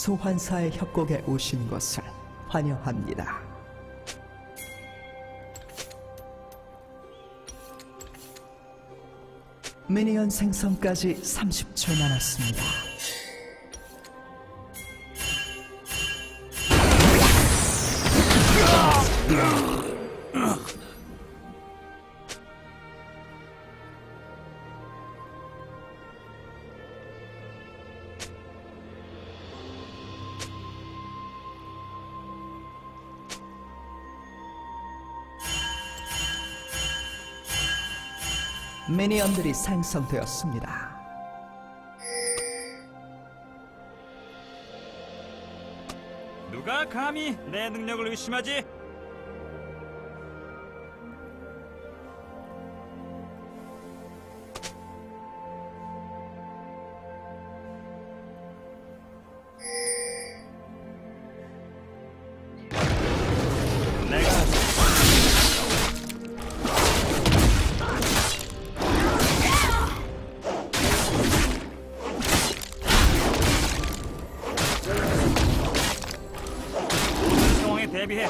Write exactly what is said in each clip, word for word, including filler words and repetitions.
소환사의 협곡에 오신 것을 환영합니다. 미니언 생성까지 삼십 초 남았습니다. 미니언들이 생성되었습니다. 누가 감히 내 능력을 의심하지? 대비해.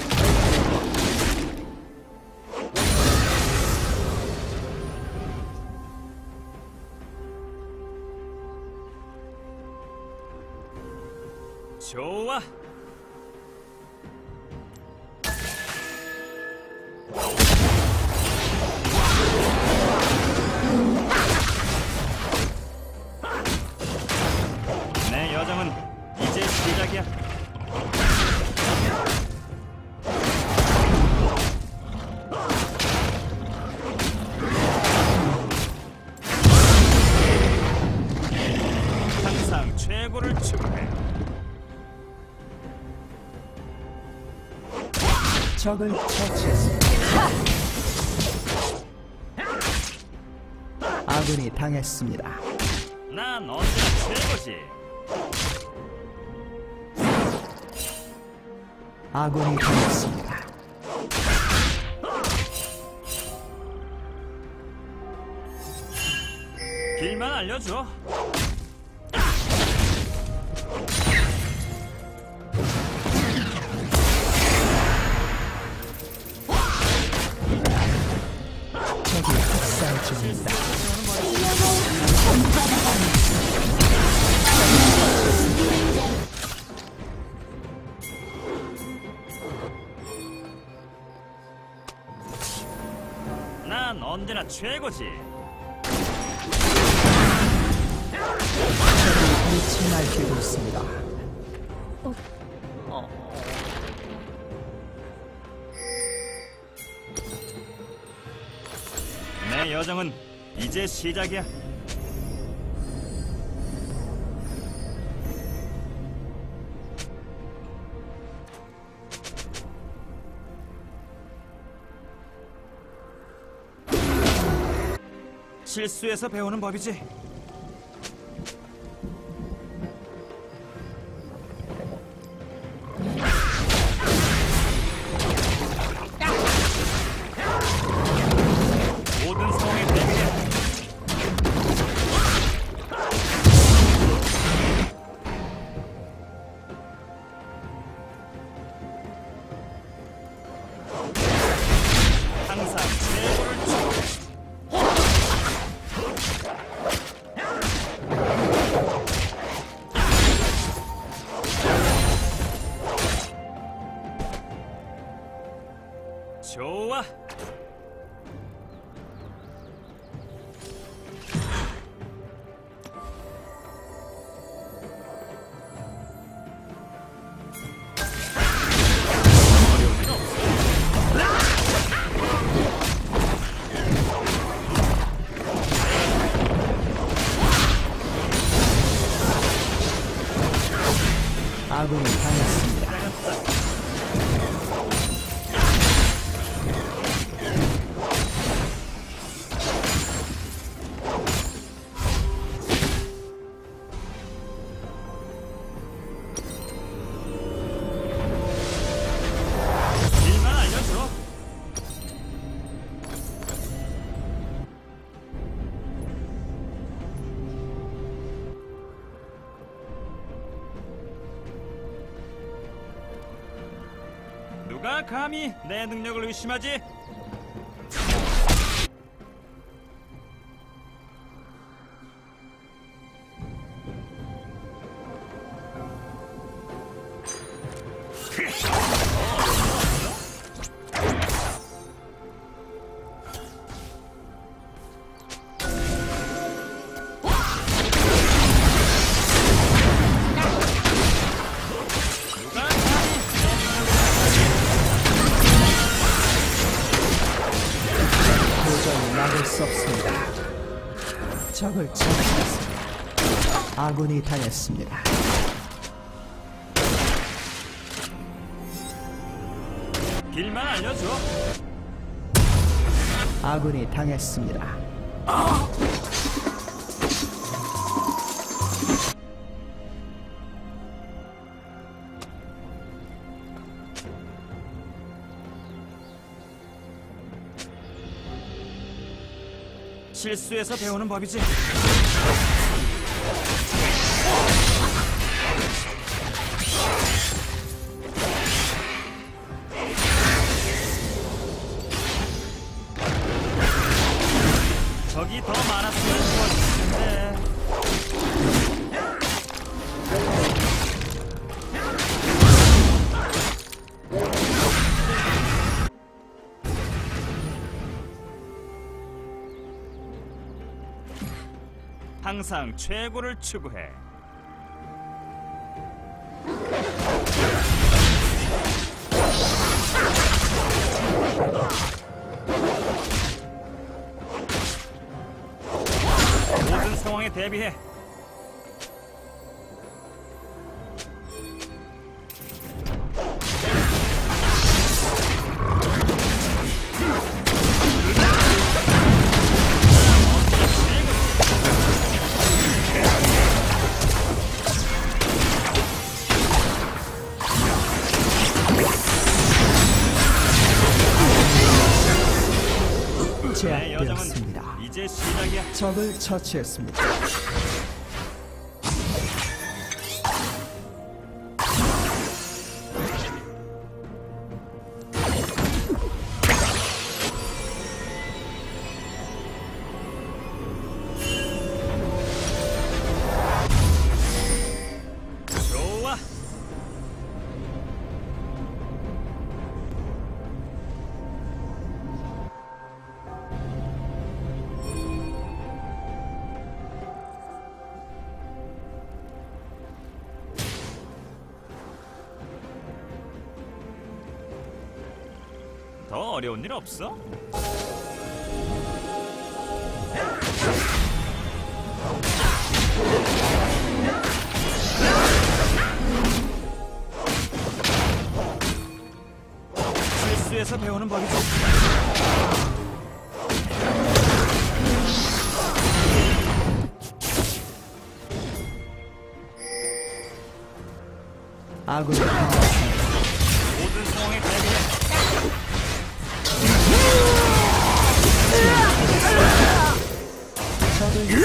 좋아. 내 여정은 이제 시작이야. 최고를 추구해. 적을 처치했습니다. 아군이 당했습니다. 난 언제나 최고지. 아군이 당했습니다. 길만 알려줘. 적이 학살 중입니다. 난 언제나 최고지. 적이 빛이 날뛰고 있습니다. 어. 어. 내 여정은 이제 시작이야. 실수해서 배우는 법이지. 모든 상황에 대비해. 항상 최고를 추구해. 좋아. 아군이 당했습니다. 누가 감히 내 능력을 의심하지? 도저히 막을 수 없습니다. 적을 처치했습니다. 아군이 당했습니다. 길만 알려줘. 아군이 당했습니다. 실수해서 배우는 법이지. 적이 더 많았으면 좋았을 텐데. 항상 최고를 추구해. 모든 상황에 대비해. 내 제압되었습니다. 여정은 이제 시작이야. 적을 처치했습니다. 좋아. 더 어려운 일 없어? 실수해서 배우는 법이지. 아군이 당했습니다. 모든 상황에 대비해. 적을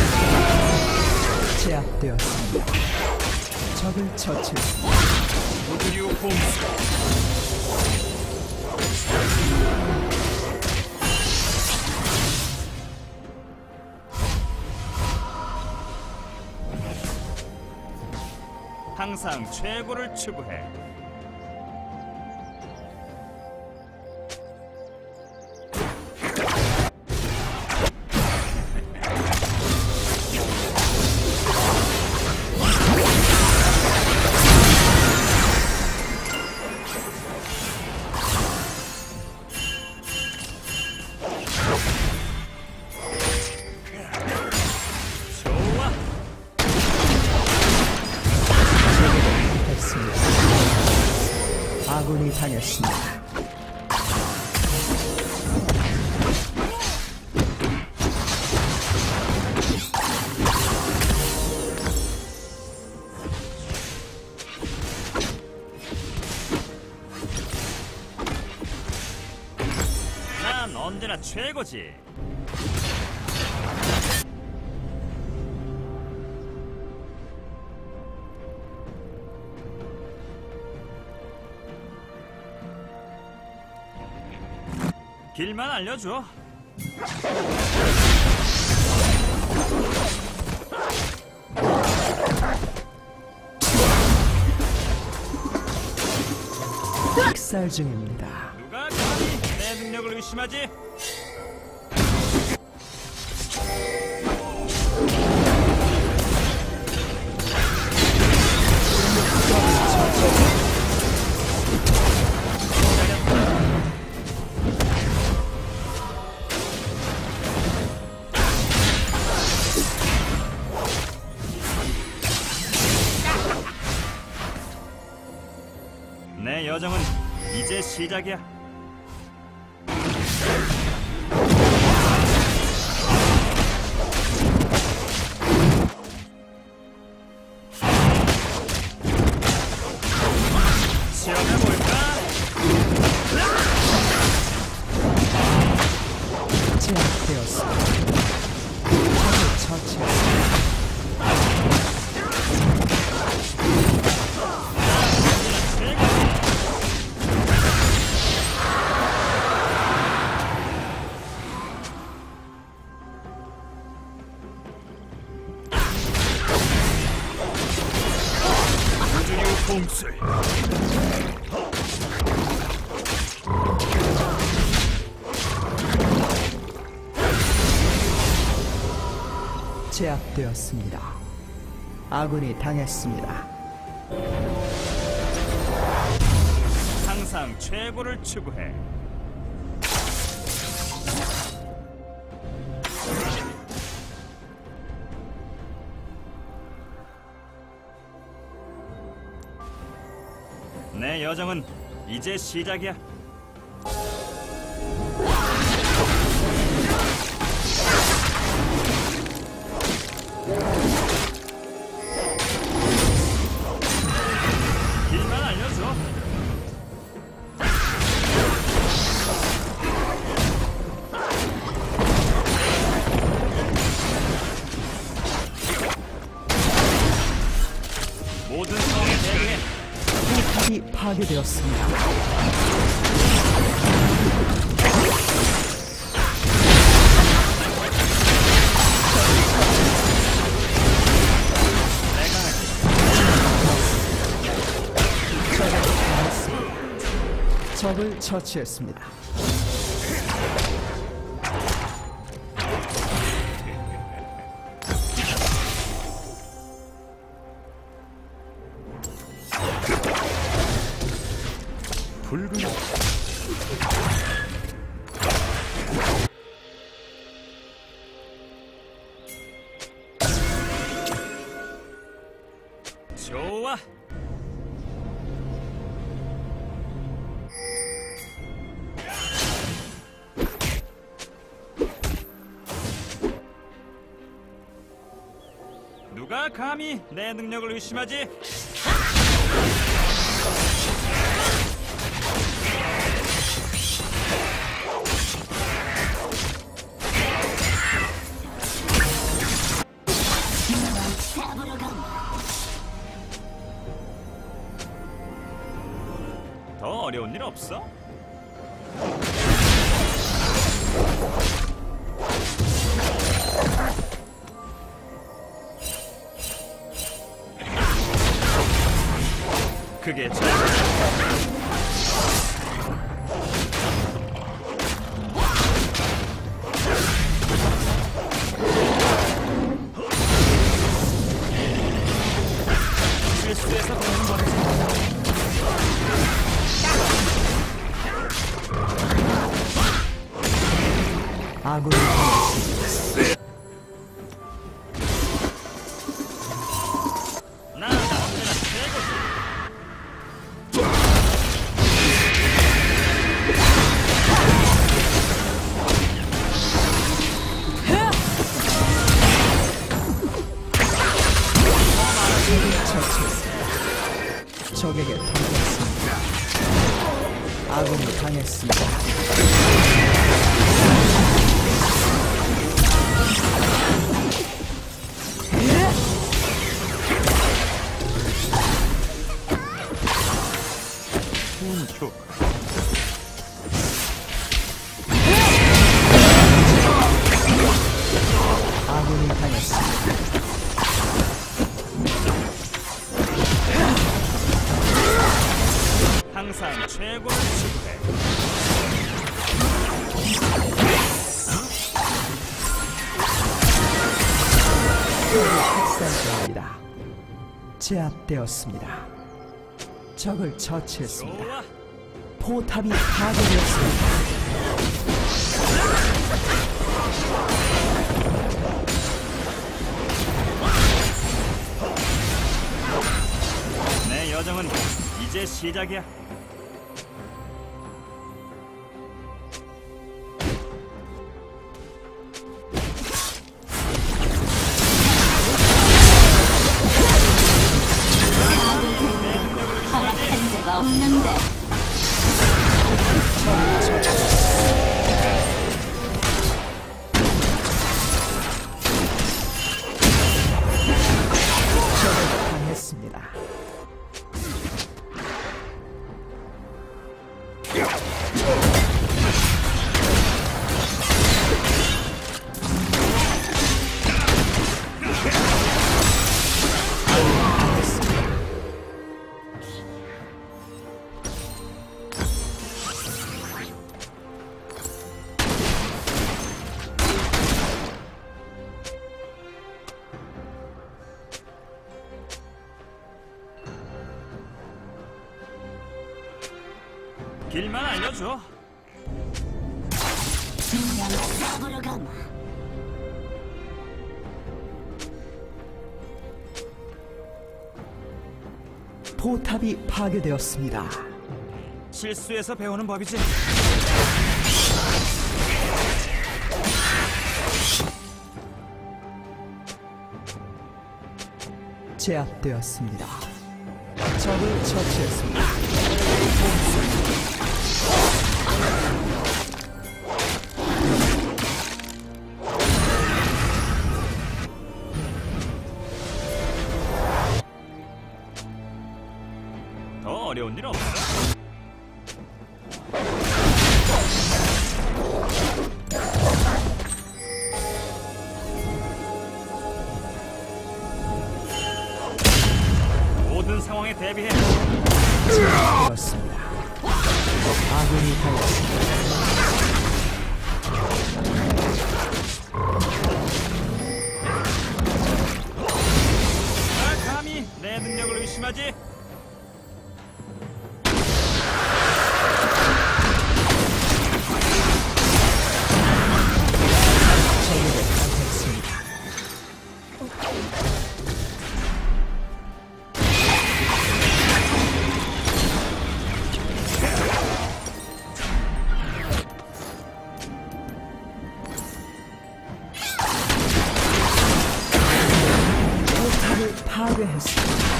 제압되었습니다. 적을 처치했습니다. 무드류 홈스. 항상 최고를 추구해. 좋아. 했습니다. 아군이 당했습니다. 난 언제나 최고지. 길만 알려줘. 학살 중입니다. 누가 감히 내 능력을 의심하지? 내 여정은 이제 시작이야. 시험해볼까? 제압되었습니다. 적을 처치했습니다. 봉쇄. 제압되었습니다. 아군이 당했습니다. 항상 최고를 추구해. 내 여정은 이제 시작이야. 길만 알려줘. 모든 상황에 대비해. 포탑이 파괴되었습니다. 적을 처치했습니다. 붉은 좋아. 누가 감히 내 능력을 의심하지? 더 어려운 일 없어? 그게 잘 실수해서 그런 거지. 아군이 당했습니다. 나는 언제나 최고지. 처치했습니다. 적에게 당했습니다. 아군이 당했습니다. 분표. 제압되었습니다. 적을 처치했습니다. 좋아. 포탑이 파괴되었습니다. 내 여정은 이제 시작이야. 허락한 적 없는데. 적을 당했습니다. 길만 알려줘. 그냥 싸우러 가마. 포탑이 파괴되었습니다. 실수해서 배우는 법이지. 제압되었습니다. 적을 처치했습니다. 더 어려운 일 없어. 모든 상황에 대비해. 제압되었습니다. 아군이 당했습니다. 나 감히 내 능력을 의심하지? 적에게 당했습니다. 포탑을 파괴했습니다.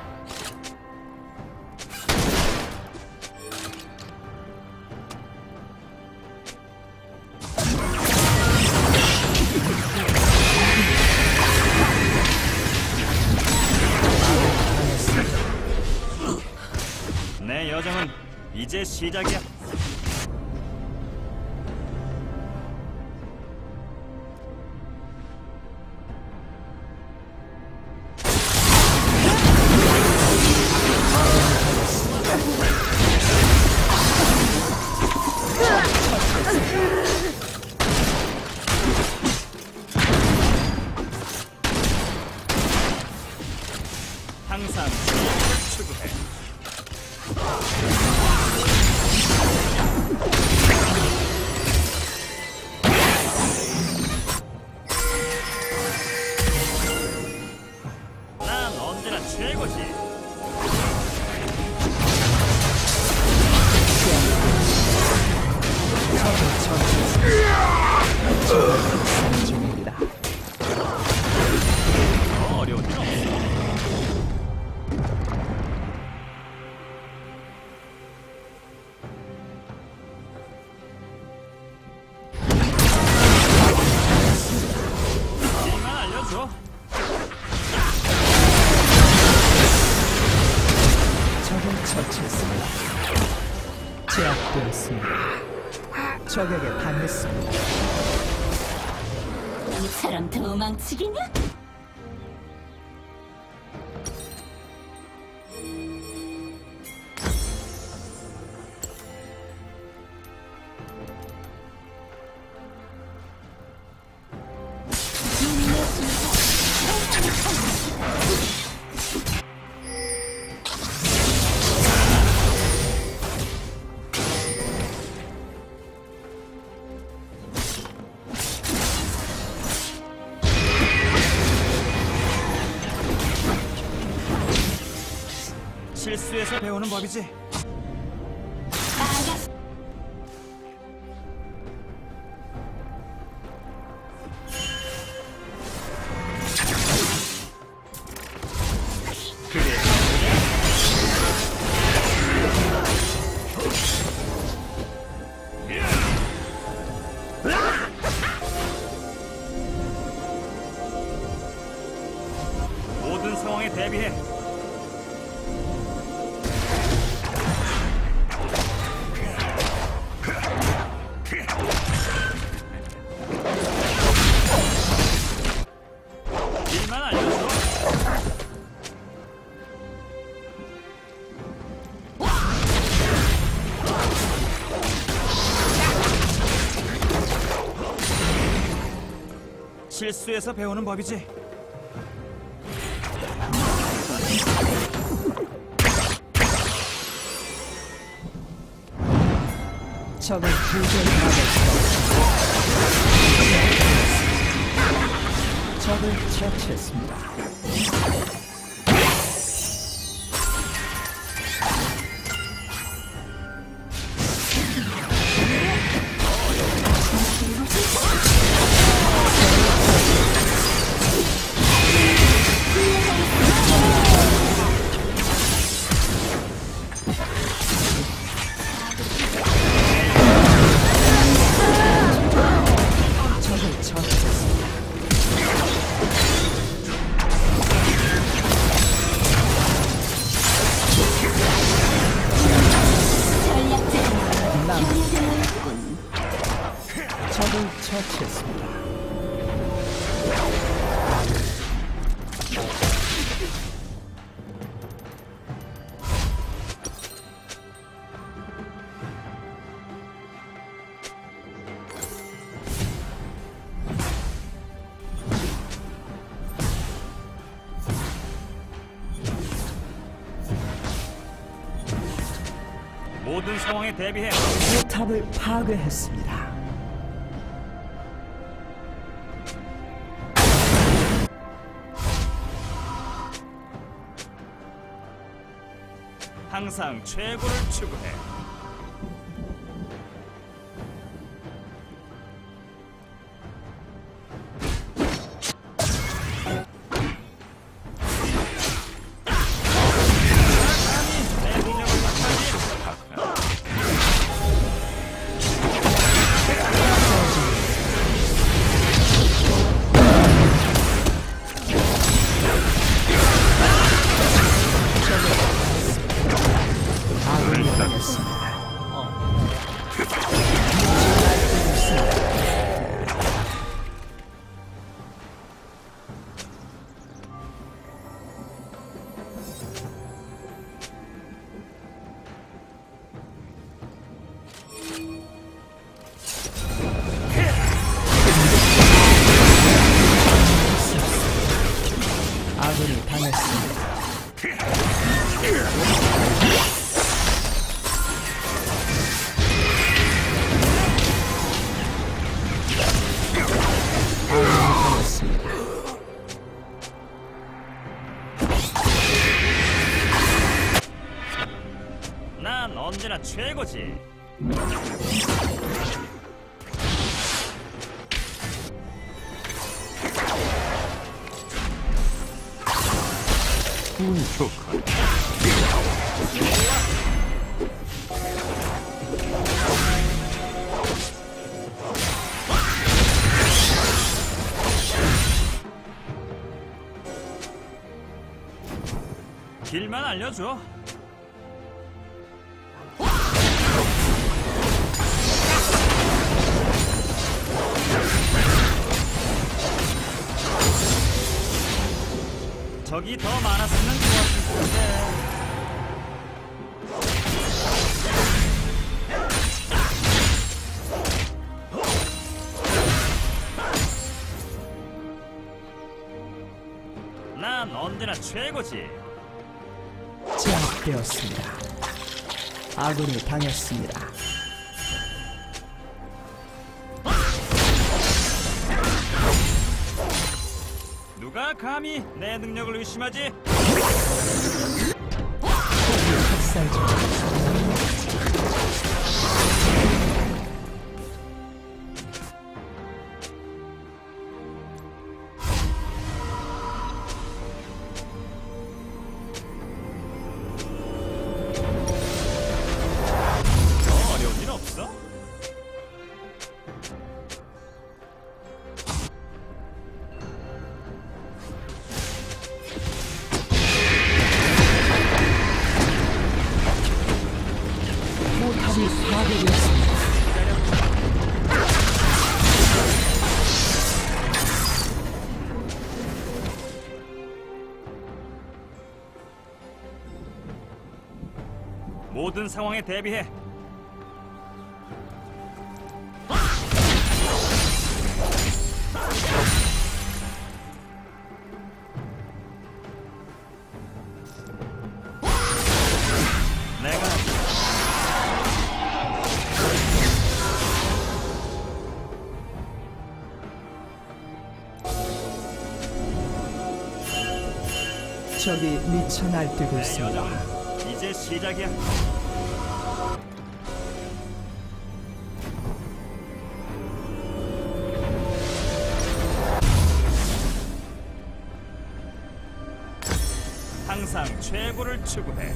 내 여정은 이제 시작이야. 항상 추구해. 난 언제나 최고지. 적을 중입니다. 더 어려운 일 없어. 길만 알려줘. 적을 처치했습니다. 제압되었습니다. 적에게 당했습니다. 이처럼 도망치기냐? 실수해서 배우는 법이지. 나가. 그래. 모든 상황에 대비해. 일만 알려줘. 실수해서 배우는 법이지. 적을 도저히 막을 수 없습니다. 적을 처치했습니다. 적을 처치했습니다. 전략적인 남 교류군요. 적을 처치했습니다. 모든 상황에 대비해. 포탑을 파괴했습니다. 항상 최고를 추구해. 내 능력을 확인하지. 아군이 당했습니다. 아군이 당했습니다. 아군이 당했습니다. 난 언제나 최고지. 운 좋군. 길만 알려줘. 적이 더 많았으면 좋았을 텐데. 난 언제나 최고지. 제압되었습니다. 아군이 당했습니다. 누가 감히 내 능력을 의심하지? 포기 학살 중. 더 어려운 일 없어? 포탑이 파괴되었습니다. 모든 상황에 대비해. 내가 적이 미쳐 날뛰고 내 있습니다. 여정 이제 시작이야. 항상 최고를 추구해.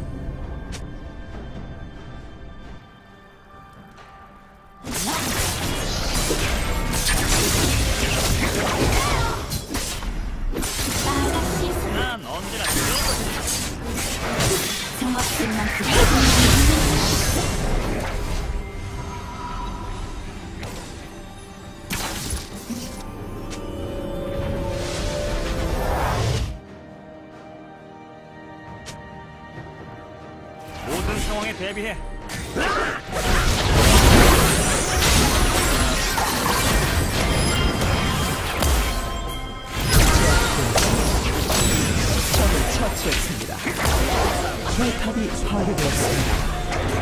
나같이 난 언제나 최고지. 정확한 만큼 모든 상황에 대비해. 적을 처치했습니다. 포탑이 파괴되었습니다.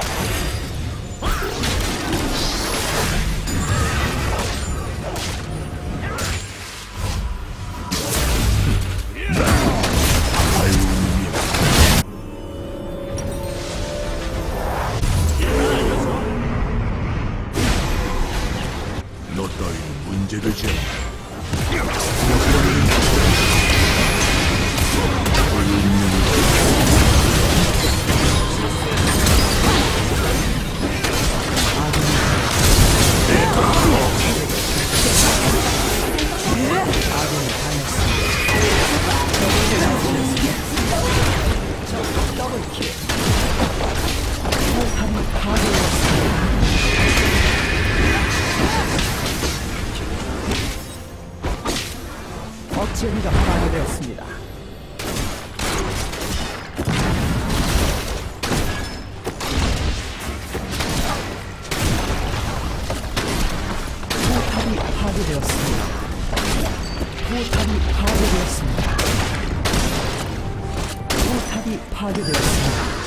너 따위는 문제되지 않아. 포탑이 파괴되었습니다. 억제기가 파괴되었습니다. 포탑이 파괴되었습니다. 포탑이 파괴되었습니다. 포탑이 파괴되었습니다.